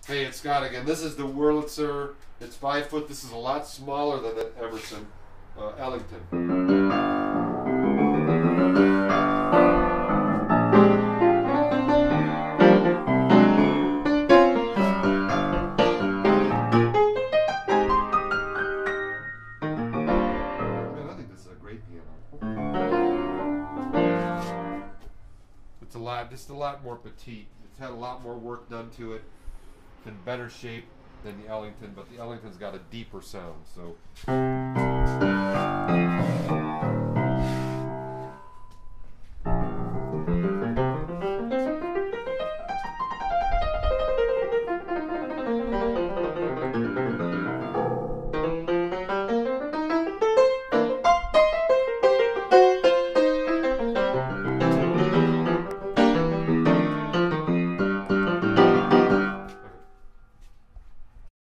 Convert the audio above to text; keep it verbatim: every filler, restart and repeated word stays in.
Hey, it's Scott again. This is the Wurlitzer. It's five foot. This is a lot smaller than the Emerson uh, Ellington. Man, I think this is a great piano. It's a lot, just a lot more petite. It's had a lot more work done to it. It's in better shape than the Ellington, but the Ellington's got a deeper sound. So.